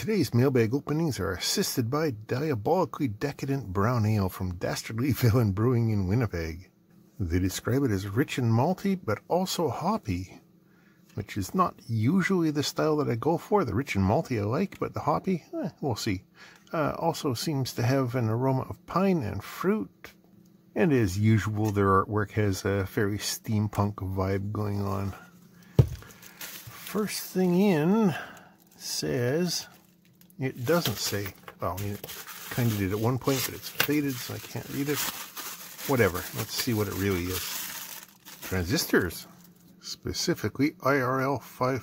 Today's mailbag openings are assisted by diabolically decadent brown ale from Dastardly Villain Brewing in Winnipeg. They describe it as rich and malty, but also hoppy, which is not usually the style that I go for. The rich and malty I like, but the hoppy, we'll see. Also seems to have an aroma of pine and fruit. And as usual, their artwork has a very steampunk vibe going on. First thing in says, it doesn't say, well, I mean, it kind of did at one point, but it's faded, so I can't read it. Whatever, let's see what it really is. Transistors, specifically IRL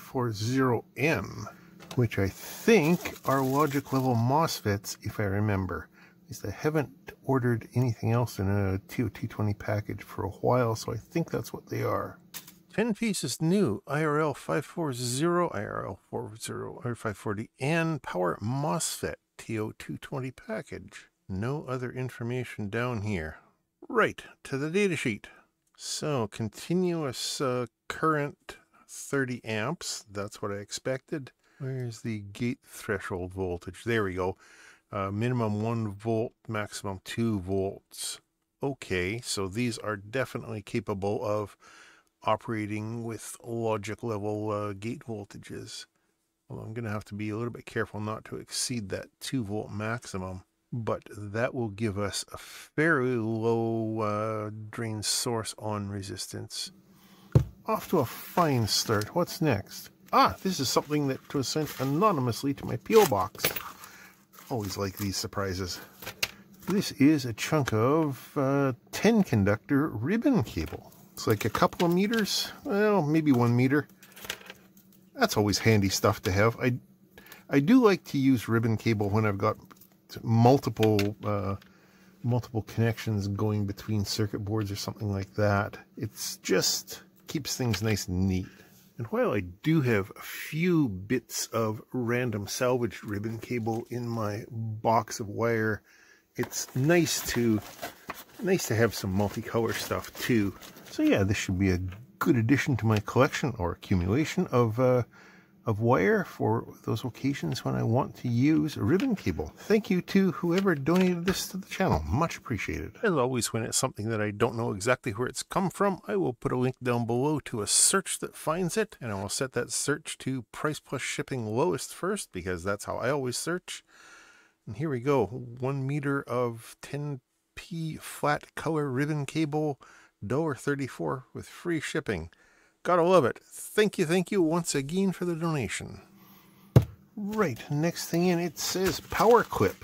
540N, which I think are logic level MOSFETs, if I remember. At least I haven't ordered anything else in a TOT20 package for a while, so I think that's what they are. 10 pieces new, IRL 540, IRL 540N power MOSFET TO220 package. No other information down here. Right, to the datasheet. So, continuous current 30 amps. That's what I expected. Where's the gate threshold voltage? There we go. Minimum 1 volt, maximum 2 volts. Okay, so these are definitely capable of operating with logic level gate voltages. Although I'm going to have to be a little bit careful not to exceed that 2 volt maximum. But that will give us a fairly low drain source on resistance. Off to a fine start. What's next? Ah, this is something that was sent anonymously to my P.O. box. Always like these surprises. This is a chunk of 10 conductor ribbon cable. It's like a couple of meters, well, maybe 1 meter. That's always handy stuff to have. I do like to use ribbon cable when I've got multiple connections going between circuit boards or something like that. It's just keeps things nice and neat. And while I do have a few bits of random salvaged ribbon cable in my box of wire, it's nice to have some multicolor stuff too. So yeah, this should be a good addition to my collection or accumulation of wire for those occasions when I want to use a ribbon cable. Thank you to whoever donated this to the channel. Much appreciated. As always, when it's something that I don't know exactly where it's come from, I will put a link down below to a search that finds it, and I will set that search to price plus shipping lowest first, because that's how I always search. And here we go. 1 meter of 10p flat color ribbon cable, $1.34 with free shipping. Gotta love it. Thank you once again for the donation. Right, next thing in, it says power clip.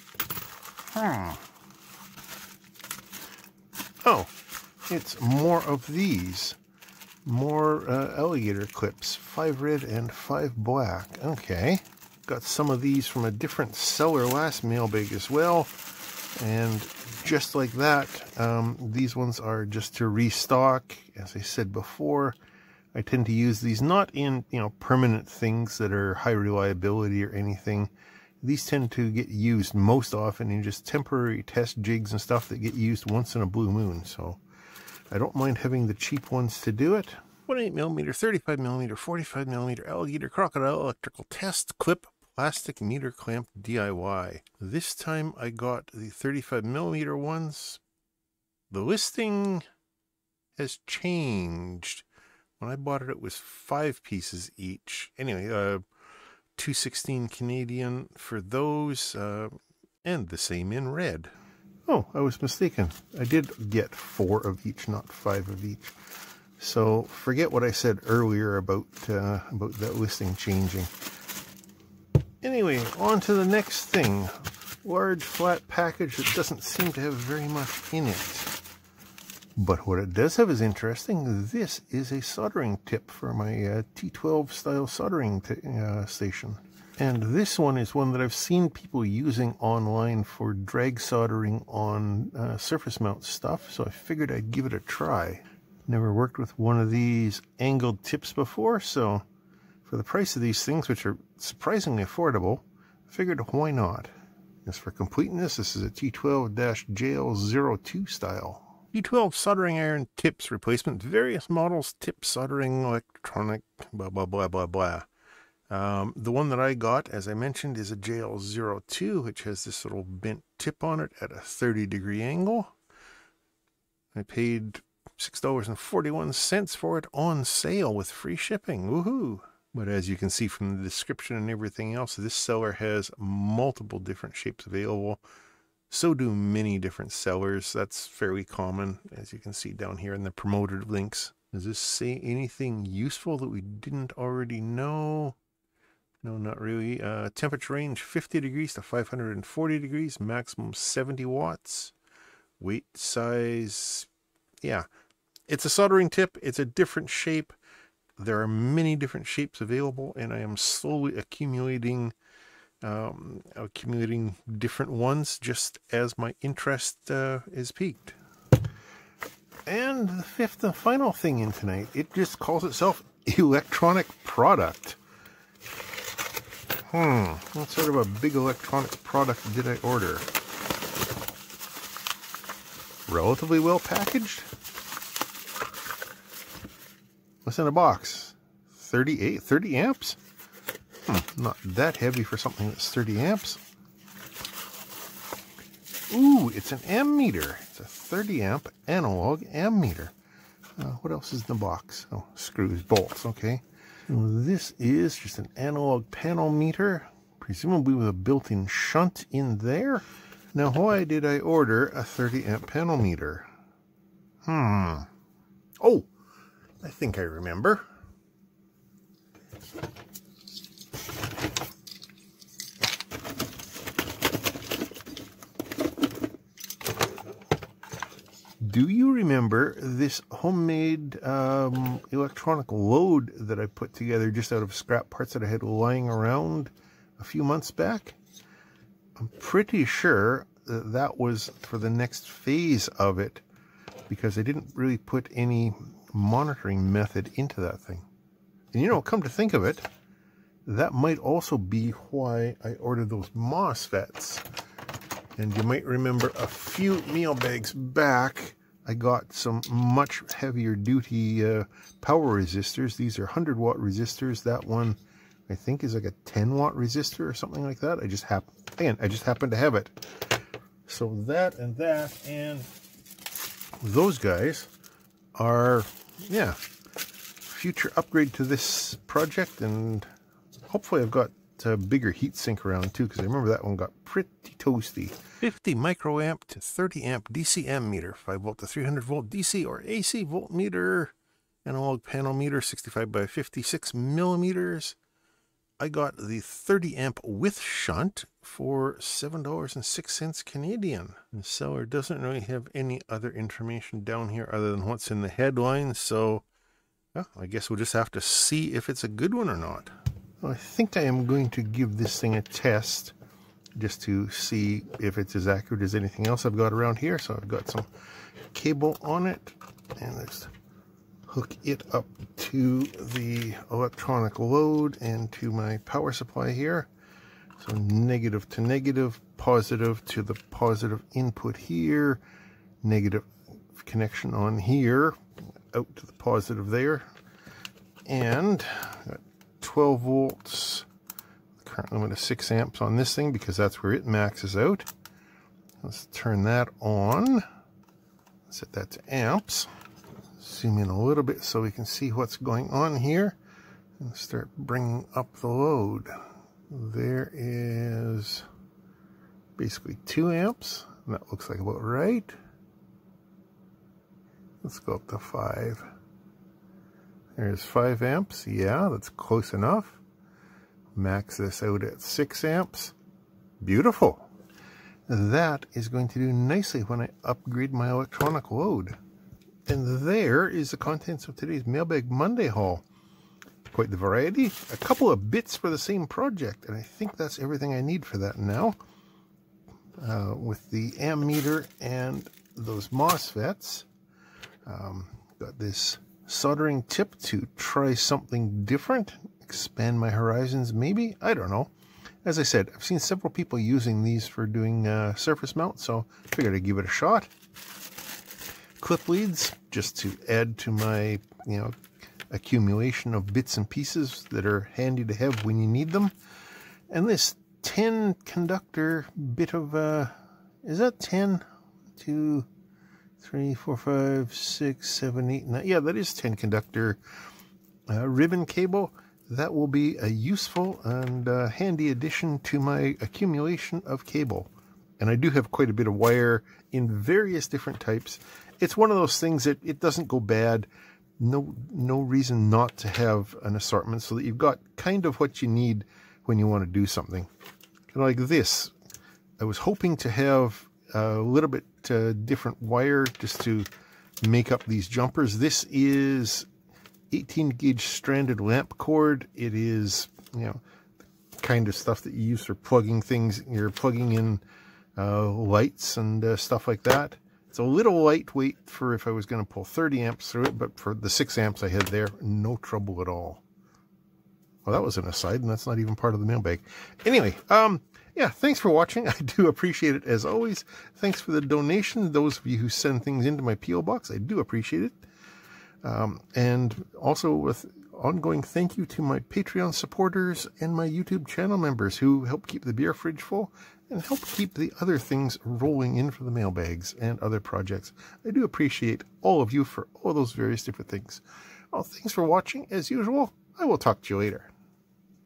Oh, it's more of these. More alligator clips. 5 red and 5 black. Okay. Got some of these from a different seller last mailbag as well. And just like that, these ones are just to restock. As I said before, I tend to use these not in, permanent things that are high reliability or anything. These tend to get used most often in just temporary test jigs and stuff that get used once in a blue moon. So I don't mind having the cheap ones to do it. 28mm, 35mm, 45mm Alligator Crocodile electrical test clip plastic meter clamp DIY. This time I got the 35mm ones. The listing has changed. When I bought it, it was 5 pieces each. Anyway, $2.16 Canadian for those, and the same in red. Oh, I was mistaken. I did get 4 of each, not 5 of each. So forget what I said earlier about that listing changing. Anyway, on to the next thing. Large flat package that doesn't seem to have very much in it. But what it does have is interesting. This is a soldering tip for my T12 style soldering station. And this one is one that I've seen people using online for drag soldering on surface mount stuff, so I figured I'd give it a try. Never worked with one of these angled tips before, so for the price of these things, which are surprisingly affordable, I figured why not. As for completeness, this is a T12-JL02 style. T12 soldering iron tips replacement, various models, tip soldering, electronic, blah, blah, blah, blah, blah. The one that I got, as I mentioned, is a JL02, which has this little bent tip on it at a 30-degree angle. I paid $6.41 for it on sale with free shipping. Woohoo! But as you can see from the description and everything else, this seller has multiple different shapes available. So do many different sellers. That's fairly common, as you can see down here in the promoted links. Does this say anything useful that we didn't already know? No, not really. Temperature range 50 degrees to 540 degrees, maximum 70 watts. Weight size, yeah. It's a soldering tip. It's a different shape. There are many different shapes available, and I am slowly accumulating different ones just as my interest is piqued. And the fifth and final thing in tonight, it just calls itself electronic product. What sort of a big electronic product did I order? Relatively well packaged. What's in a box? 30 amps? Not that heavy for something that's 30 amps. Ooh, it's an ammeter. It's a 30 amp analog ammeter. What else is in the box? Oh, screws, bolts, okay. Well, this is just an analog panel meter, presumably with a built-in shunt in there. Now, why did I order a 30 amp panel meter? Oh, I think I remember. Do you remember this homemade electronic load that I put together just out of scrap parts that I had lying around a few months back? I'm pretty sure that was for the next phase of it, because I didn't really put any monitoring method into that thing. And you know, come to think of it, that might also be why I ordered those MOSFETs. And you might remember a few mailbags back, I got some much heavier duty power resistors. These are 100-watt resistors. That one, I think, is like a 10-watt resistor or something like that. I just happen to have it. So that and those guys are, yeah, future upgrade to this project. And hopefully I've got a bigger heat sink around too, because I remember that one got pretty toasty. 50 microamp to 30 amp DC ammeter, 5 volt to 300 volt DC or AC voltmeter, analog panel meter, 65 by 56 millimeters. I got the 30 amp with shunt for $7.06 Canadian. The seller doesn't really have any other information down here other than what's in the headline, so well, I guess we'll just have to see if it's a good one or not. Well, I think I am going to give this thing a test just to see if it's as accurate as anything else I've got around here. So I've got some cable on it, and let's hook it up to the electronic load and to my power supply here. So negative to negative, positive to the positive input here, negative connection on here, out to the positive there, and got 12 volts. Current limit of 6 amps on this thing because that's where it maxes out. Let's turn that on. Set that to amps. Zoom in a little bit so we can see what's going on here. And start bringing up the load. There is basically 2 amps. And that looks like about right. Let's go up to 5. There's 5 amps. Yeah, that's close enough. Max this out at 6 amps. Beautiful. That is going to do nicely when I upgrade my electronic load. And there is the contents of today's Mailbag Monday haul. Quite the variety. A couple of bits for the same project, and I think that's everything I need for that now. With the ammeter and those MOSFETs. Got this soldering tip to try something different. Expand my horizons, maybe? I don't know. As I said, I've seen several people using these for doing surface mount, so I figured I'd give it a shot. Clip leads, just to add to my, accumulation of bits and pieces that are handy to have when you need them. And this 10 conductor bit of, is that 10? 2, 3, 4, 5, 6, 7, 8, 9. Yeah, that is 10 conductor ribbon cable. That will be a useful and handy addition to my accumulation of cable. And I do have quite a bit of wire in various different types. It's one of those things that it doesn't go bad. No reason not to have an assortment, so that you've got kind of what you need when you want to do something. Like this, I was hoping to have a little bit different wire just to make up these jumpers. This is 18 gauge stranded lamp cord. It is, you know, the kind of stuff that you use for plugging things. You're plugging in lights and stuff like that. It's a little lightweight for if I was going to pull 30 amps through it, but for the 6 amps I had there, no trouble at all. Well, that was an aside, and that's not even part of the mailbag. Anyway, yeah, thanks for watching. I do appreciate it as always. Thanks for the donation. Those of you who send things into my P.O. box, I do appreciate it. And also with ongoing thank you to my Patreon supporters and my YouTube channel members who help keep the beer fridge full and help keep the other things rolling in for the mailbags and other projects. I do appreciate all of you for all those various different things. Well, thanks for watching. As usual, I will talk to you later.